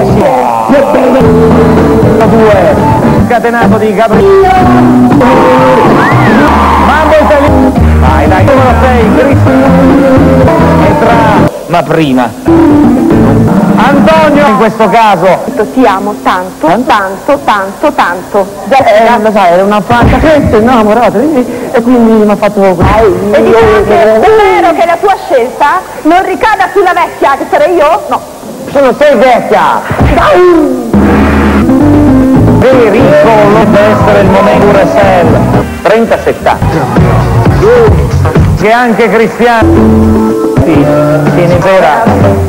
Che bello! 2 scatenato di Gabriele. Mambo italiano. Vai, dai, numero 6, Cristiano. Entra, ma prima. Antonio in questo caso. Ti amo tanto, tanto, tanto, tanto. Lo sai, era una fatta questa, innamorata di me, e quindi mi ha fatto... E dico anche, spero che la tua scelta non ricada sulla vecchia, che sarei io? No. Sono sei vecchia! Pericolo deve essere il momento Resel. 30-70. Che anche Cristiano. Sì, inizierà.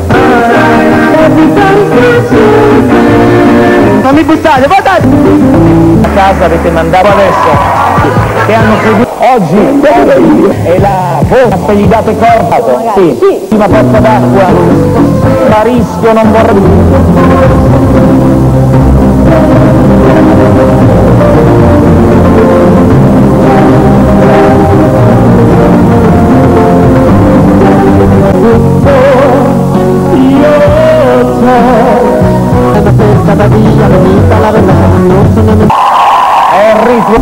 Non mi buttate, votate! A casa avete mandato adesso che hanno seguito oggi e la voce gli date corpo. Sì, prima pozza d'acqua, a rischio non vorrei. È il ritmo.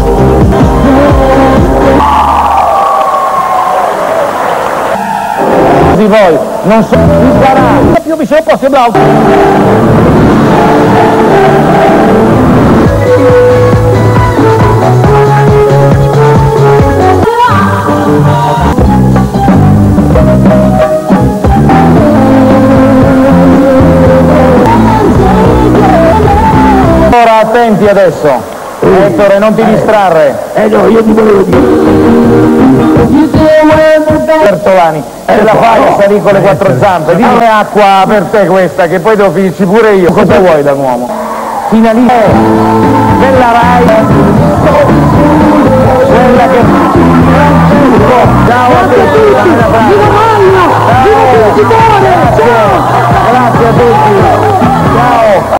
Di voi non so chi sarà più vicino possibile. Ora attenti adesso. Ettore, non ti distrarre. No, io ti volevo dire. Bertolani, ce la fai a salire con le 4 zampe? Dimmi acqua per te questa, che poi devo finirci pure io. Cosa vuoi da un uomo? Finalista della Rai.